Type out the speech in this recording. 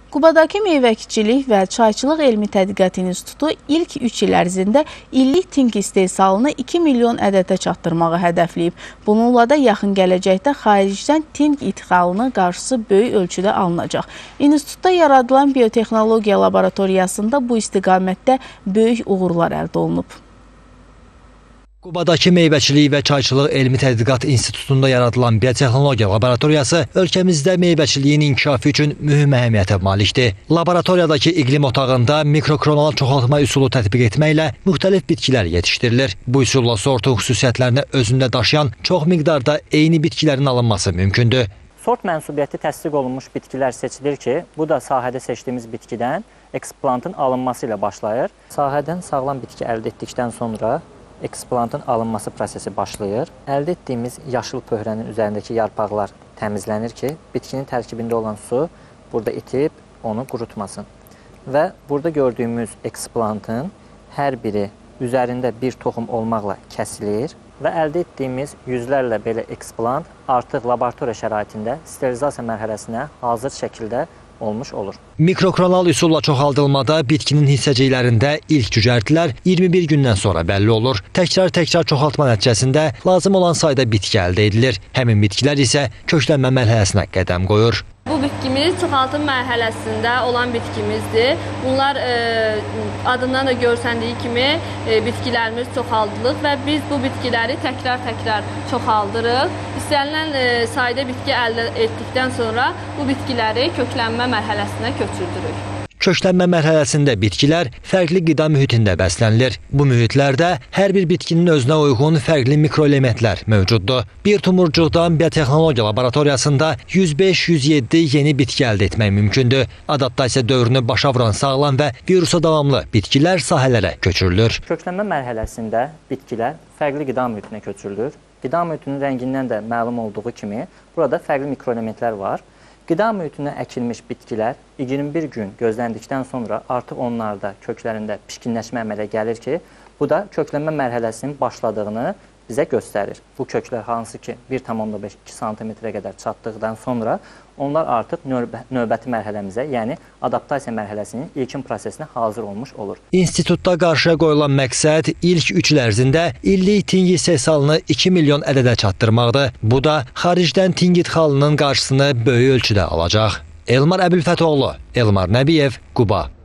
Qubadakı Meyvəçilik və Çayçılıq Elmi Tədqiqat İnstitutu ilk 3 il ərzində illik tink istehsalını 2 milyon ədədə çatdırmağı hədəfləyib. Bununla da yaxın gələcəkdə xaricdən tink ixalının qarşısı böyük ölçüdə alınacaq. İnstitutda yaradılan biotexnologiya laboratoriyasında bu istiqamətdə böyük uğurlar əldə olunub. Qubadakı Meyvəçilik və Çayçılıq Elmi Tədqiqat İnstitutunda yaradılan biotexnologiya laboratoriyası ölkəmizdə meyvəçiliyin inkişafı üçün mühüm əhəmiyyətə malikdir. Laboratoriyadakı iqlim otağında mikrokronal çoxaltma üsulu tətbiq etməklə müxtəlif bitkilər yetişdirilir. Bu üsulla sortun xüsusiyyətlərini özündə daşıyan çox miqdarda eyni bitkilərin alınması mümkündür. Sort mənsubiyyəti təsdiq olunmuş bitkilər seçilir ki, bu da sahədə seçdiyimiz bitkidən eksplantın alınması ilə başlayır. Sahədən sağlam bitki əldə etdikdən sonra eksplantın alınması prosesi başlayır. Əldə etdiyimiz yaşıl pöhrənin üzərindəki yarpaqlar təmizlənir ki, bitkinin tərkibində olan su burada itib onu qurutmasın. Və burada gördüyümüz eksplantın hər biri üzərində bir toxum olmaqla kəsilir və əldə etdiyimiz yüzlərlə belə eksplant artıq laboratoriya şəraitində sterilizasiya mərhələsinə hazır şəkildə olmuş olur. Mikrokronal üsulla çoxaldılmada bitkinin hissəciklərində ilk cücərtilər 21 gündən sonra bəlli olur. Təkrar çoxaltma nəticəsində lazım olan sayda bitki əldə edilir. Həmin bitkilər isə köklənmə mərhələsinə qədəm qoyur. Bu bitkimiz çoxaltım mərhələsində olan bitkimizdir. Bunlar adından da görsəndiyi kimi bitkilərimiz çoxaldılır və biz bu bitkiləri təkrar çoxaldırıq. İstənilən sayda bitki əldə etdikdən sonra bu bitkiləri köklənmə mərhələsinə köçürdürük. Köklənmə mərhələsində bitkilər fərqli qida mühitində bəslənilir. Bu mühitlərdə hər bir bitkinin özünə uyğun fərqli mikroelementlər mövcuddur. Bir tumurcuqdan biotexnologiya laboratoriyasında 105-107 yeni bitki əldə etmək mümkündür. Adaptasiya dövrünü başa vuran sağlam və virusa davamlı bitkilər sahələrə köçürülür. Köklənmə mərhələsində bitkilər fərqli qida mühitinə köçürülür. Qida mühitinin rəngindən də məlum olduğu kimi burada fərqli mikroelementlər var. Qida mühitinə əkilmiş bitkilər 21 gün gözləndikdən sonra artıq onlarda köklərində pişkinləşmə əmələ gəlir ki, bu da köklənmə mərhələsinin başladığını bizə göstərir. Bu köklər hansı ki 1,5-2 sm-ə qədər çatdıqdan sonra onlar artıq növbəti mərhələmizə, yəni adaptasiya mərhələsinin ilkin prosesinə hazır olmuş olur. İnstitutda qarşıya qoyulan məqsəd ilk 3 il ərzində illik tink istehsalını 2 milyon ədədə çatdırmaqdır. Bu da xaricdən tink idxalının qarşısını böyük ölçüdə alacaq. Elmar Əbülfətoğlu, Elmar Nəbiyev, Quba.